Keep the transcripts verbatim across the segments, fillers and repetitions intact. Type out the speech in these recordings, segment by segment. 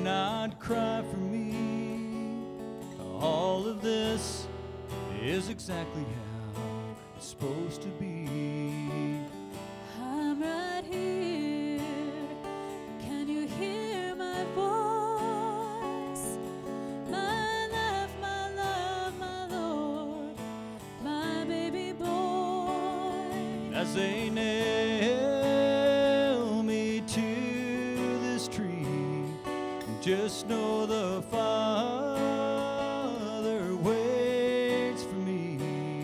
not cry for me. All of this is exactly how it's supposed to be. I'm right here. Can you hear my voice? My life, my love, my Lord, my baby boy. As they nail me to this tree, just know the Father waits for me.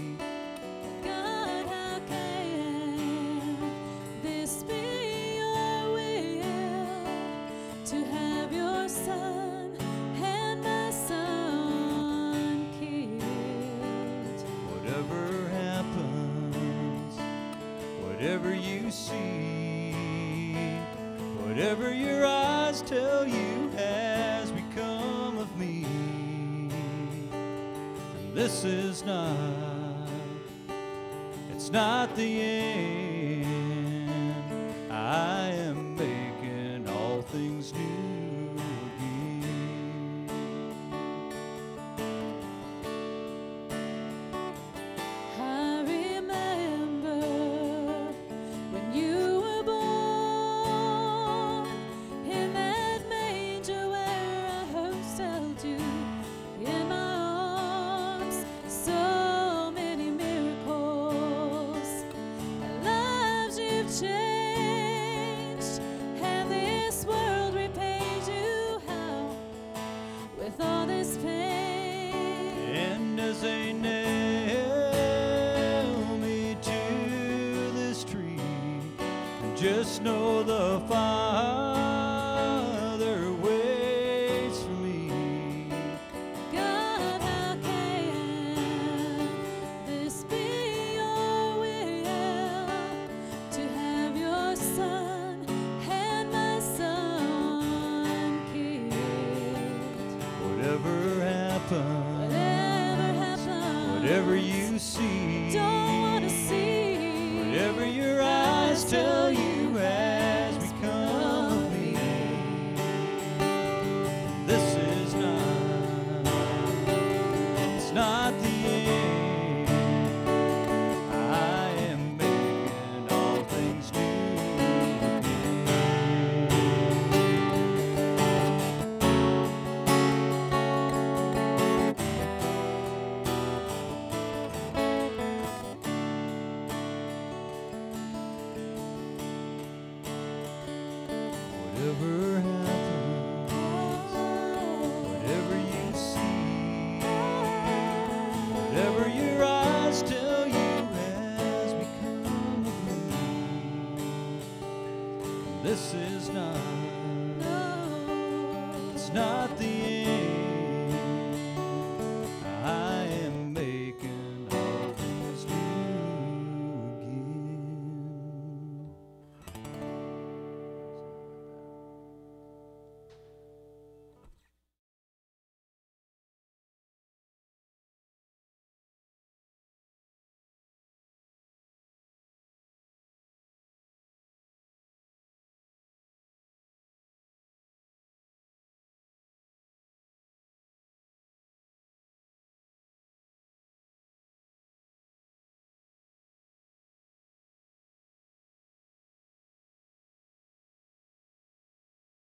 God, how can this be your will, to have your son and my son killed? Whatever happens, whatever you see, whatever your eyes tell you has become of me. And this is not, it's not the end. I am making all things new again. I remember when you were born in that manger where I first held you in my arms. So many miracles and lives you've changed, and this world repaid you how with all this pain. And as they nail me to this tree, just know the Father waits for me. God, how can this be your will, to have your son and my son killed? Whatever happens, Whatever happens, whatever you see, don't want to see, whatever your eyes tell you has become of me. This is not, it's not the end. I am making all things new again. Whatever happens, whatever you see, whatever your eyes tell you has become of me. This is not, no. it's not the